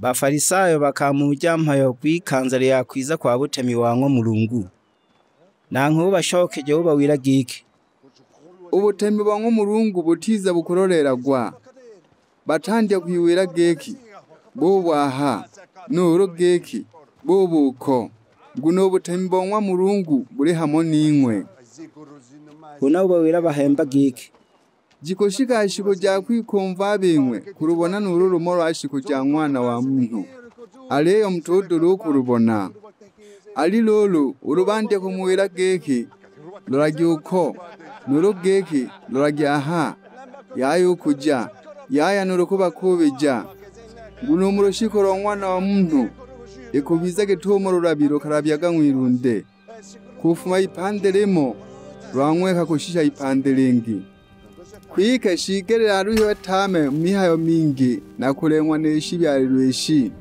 Bafarisayo bakamurya mpayo kwikanzara yakwiza kwa butemi wanko mulungu. Nanko bashokeje bo bawira giki. Ubutemi wanko mulungu butiza bukororeragwa. Batandya kwiwira geki. Bo bwaha nuro geki. Bo buko. Guno butemi wanko mulungu buri hamwe n'inkwe. Kuna bawira bahemba giki. Jikoshika shiko ja kwikumva bimwe kurubona nuru rumoro ashiko ja mwana wa muntu. Aleyo mtodoro kurubona. Ali lolo urubande kumuwira geki. Loragi uko nuru geki loragi aha. Yayo kuja yaya nuru kuba kubija. Guno muroshiko ro mwana wa muntu. Ekubiza gitumo rurabiro karabyaga mwirunde. Kufuma ipandelemo rwamweka kushisha ipandelengi. Kwike shigerera aruhiwe tame mihayo mingi na kurengwa neshi byarweshi.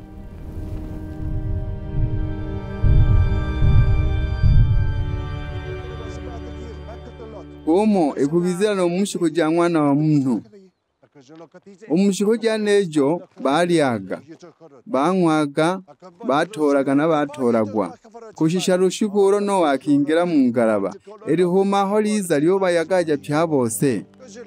Omo ekubizira no mushiko ja mwana wa muntu. Umushiko ja nejo baliaga. Banywaga batoraga n'abatoragwa. Kushisha rushikuro no wakingira mu ngaraba. Eri homa holiza ryo bayagaja pya bose.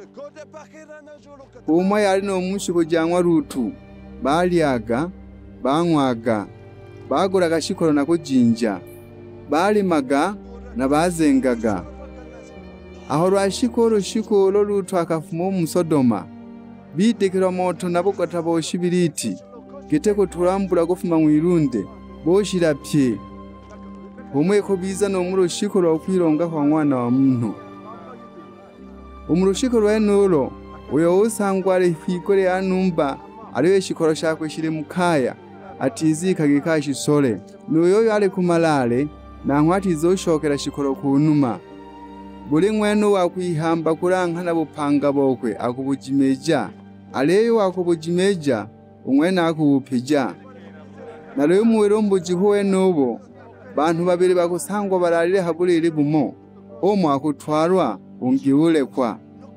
Uma yari no mushiko jangwa rutu. Baliaga, banywaga, baguraga shikoro na kujinja. Balimaga na bazengaga. Aho rwashikoro shikoro rutu akafumo mu Sodoma. Bitekera moto nabogota boshibiriti. Giteko turambura gufuma mwirunde. Boshirapye. Umwe ko biza no mu rushikoro kwironga kwa mwana wa muntu. Umurushikoro wa nuro uyo usangwa ari kwigore anumba ariwe shikoro shakwe shire mukaya atizika gikashi sole nuyo yale kumalale na nkwati zoshokera shikoro kunuma. Buri mwene wakwihamba kurankana bupanga bokwe akubujimeja. Aleyo wakubujimeja umwene akubupija. Naro muwirombo jihuwe nubo bantu babiri bakusangwa bararire haburire bumo. Omo akutwarwa ungiulekwa.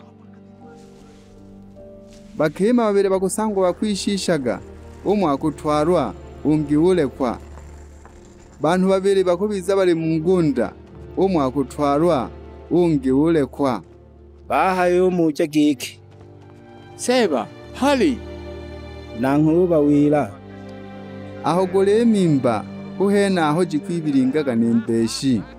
Bakema babiri bakusangwa bakwishishaga. Omo akutwarwa ungiulekwa. Bantu babiri bakubiza bari mu ngunda. Omo akutwarwa ungiulekwa. Bahayo mujya giki. Seba, hali. Nanko bawira. Aho gore mimba, kuhena aho jikwibiringaga nembeshi.